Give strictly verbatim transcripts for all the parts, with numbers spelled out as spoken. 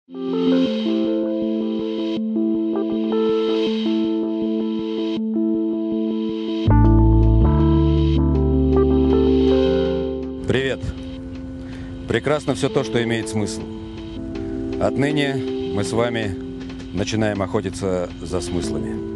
Привет! Прекрасно все то, что имеет смысл. Отныне мы с вами начинаем охотиться за смыслами.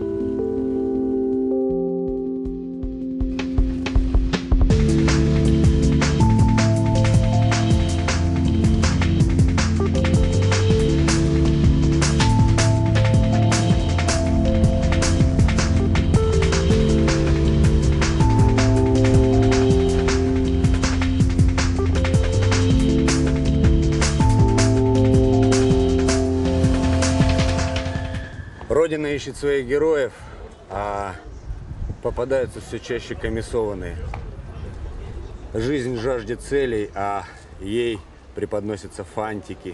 Родина ищет своих героев, а попадаются все чаще комиссованные. Жизнь жаждет целей, а ей преподносятся фантики.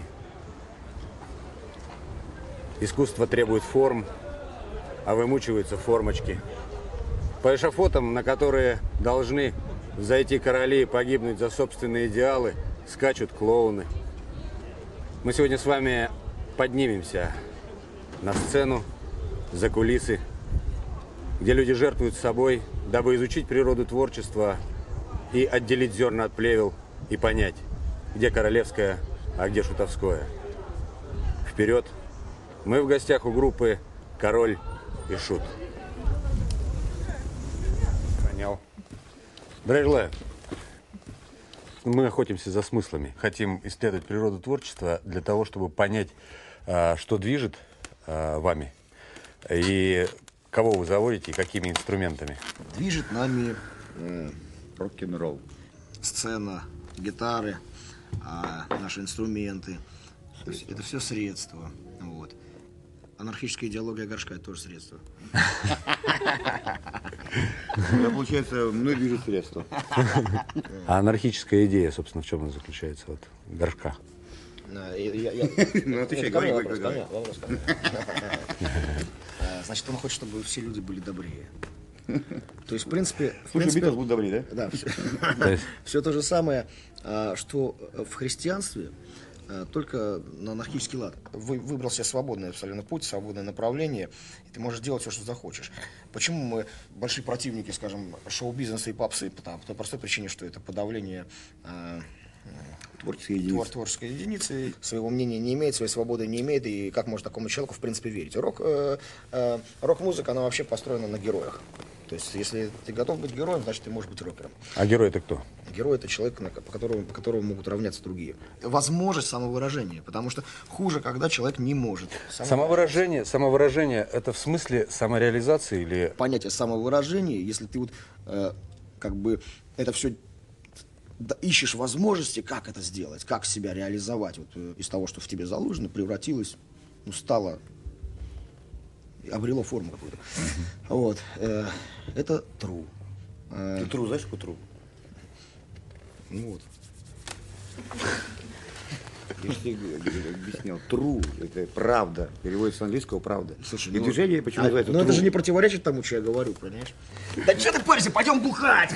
Искусство требует форм, а вымучиваются формочки. По эшафотам, на которые должны зайти короли и погибнуть за собственные идеалы, скачут клоуны. Мы сегодня с вами поднимемся на сцену, за кулисы, где люди жертвуют собой, дабы изучить природу творчества и отделить зерна от плевел и понять, где королевское, а где шутовское. Вперед! Мы в гостях у группы «Король и Шут». Понял. Здравия желаю. Мы охотимся за смыслами. Хотим исследовать природу творчества для того, чтобы понять, что движет вами и кого вы заводите и какими инструментами. Движет нами э, рок-н-ролл. Сцена, гитары, э, наши инструменты. Средства. Это все средства. Вот. Анархическая идеология горшка – это тоже средство. Получается, мной движет средства. А анархическая идея, собственно, в чем она заключается? Вот, горшка. Ну, отвечай, говори, говори, говори. Значит, он хочет, чтобы все люди были добрее. То есть, в принципе... Слушай, Битлз будут добрее, да? Да. Все то же самое, что в христианстве, только на анархический лад. Вы выбрал себе свободный абсолютно путь, свободное направление, и ты можешь делать все, что захочешь. Почему мы большие противники, скажем, шоу-бизнеса и попсы? Потому, по той простой причине, что это подавление э, творческой единицы. Твор, творческой единицы, своего мнения не имеет, своей свободы не имеет, и как может такому человеку, в принципе, верить? Рок, э, э, рок-музыка, она вообще построена на героях. То есть, если ты готов быть героем, значит, ты можешь быть рокером. А герой это кто? Герой – это человек, по которому, по которому могут равняться другие. Возможность самовыражения, потому что хуже, когда человек не может. Самовыражение, самовыражение – это в смысле самореализации или… Понятие самовыражения, если ты вот э, как бы это все ищешь возможности, как это сделать, как себя реализовать, вот, э, из того, что в тебе заложено, превратилось, ну, стало… обрело форму какую-то. Uh-huh. Вот. Э, это true. Э, ты true, знаешь, что true? Ну вот. Я же тебе объяснял. True – это правда. Переводится с английского правда. Слушай, и ну, движение почему а, называется но true? это же не противоречит тому, что я говорю, понимаешь? Да что ты паришься, пойдем бухать!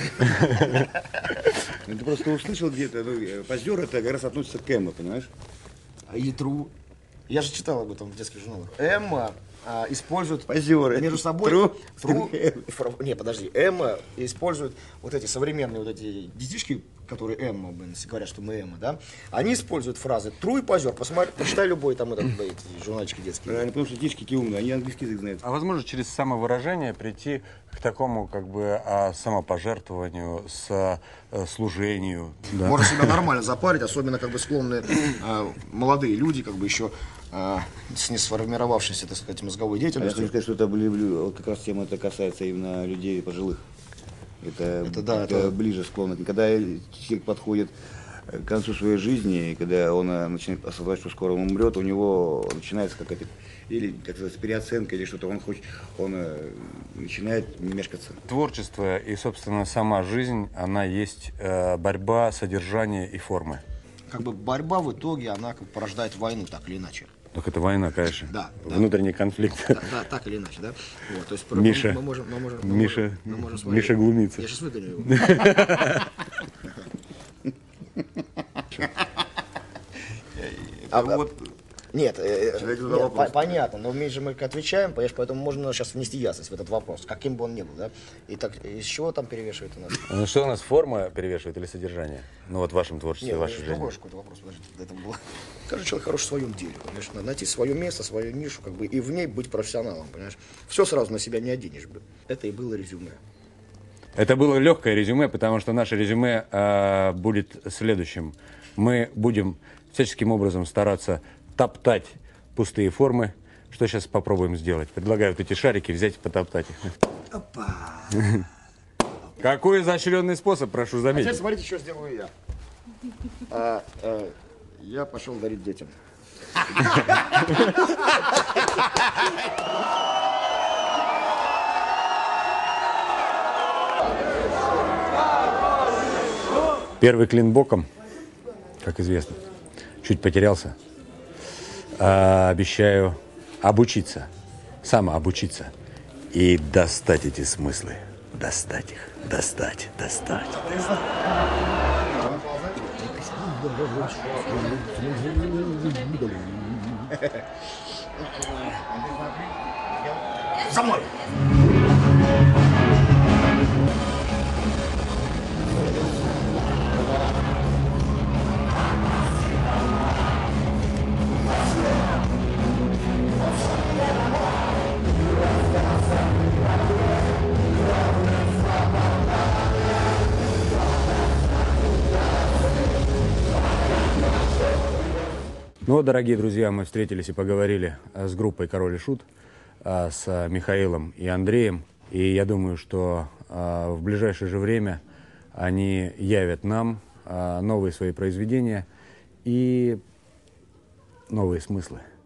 Ты просто услышал где-то, позер это как раз относится к эмо, понимаешь? И true. Я же читал об этом в детских журналах. Эмо а, используют позеры между собой. True. True. Не, подожди. Эмо используют вот эти современные вот эти детишки, которые эмо, говорят, что мы эмо, да? Они используют фразы true и позер. Посмотри, почитай любой там этот, эти журнальчики детские. Правильно, потому что детишки такие умные, они английский язык знают. А возможно через самовыражение прийти к такому как бы самопожертвованию, с, служению? Да. Можно себя нормально запарить, особенно как бы склонные э, молодые люди, как бы еще э, с не сформировавшейся, так сказать, мозговой деятельностью. А я хочу сказать, что это люблю, вот как раз тема это касается именно людей пожилых. Это, это, да, это, это ближе склонно. Когда человек подходит к концу своей жизни, и когда он начинает осознавать, что скоро он умрет, у него начинается какая-то или как сказать, переоценка, или что-то, он хочет, он э, начинает мешкаться. Творчество и, собственно, сама жизнь, она есть э, борьба, содержание и формы. Как бы борьба в итоге, она как бы порождает войну, так или иначе. Так это война, конечно. Да. Внутренний да. конфликт. Да, да, так или иначе, да. Вот, то есть, Миша. Мы можем, мы можем, мы Миша. Мы можем Миша глумится. Я сейчас выгоню его. А вот Нет, э, Человек задал нет, вопрос. по- понятно, но мы же мы отвечаем, понимаешь, поэтому можно сейчас внести ясность в этот вопрос, каким бы он ни был, да? И так, из чего там перевешивает у нас? Ну что у нас, форма перевешивает или содержание? Ну вот в вашем творчестве, Нет, в вашей это жизни. другой какой-то вопрос, подожди, это было. Каждый человек хорош в своем деле, понимаешь, надо найти свое место, свою нишу, как бы, и в ней быть профессионалом, понимаешь. Все сразу на себя не оденешь, блин. Это и было резюме. Это было легкое резюме, потому что наше резюме э, будет следующим. Мы будем всяческим образом стараться топтать пустые формы. Что сейчас попробуем сделать? Предлагаю вот эти шарики взять и потоптать их. Опа! Какой изощренный способ, прошу А теперь заметить. смотрите, что сделаю я. А, а, я пошел дарить детям. Первый клин боком, как известно, чуть потерялся. А, обещаю обучиться, самообучиться и достать эти смыслы. Достать их, достать, достать. За мной! Ну вот, дорогие друзья, мы встретились и поговорили э, с группой «Король и Шут», э, с э, Михаилом и Андреем. И я думаю, что э, в ближайшее же время они явят нам э, новые свои произведения и новые смыслы.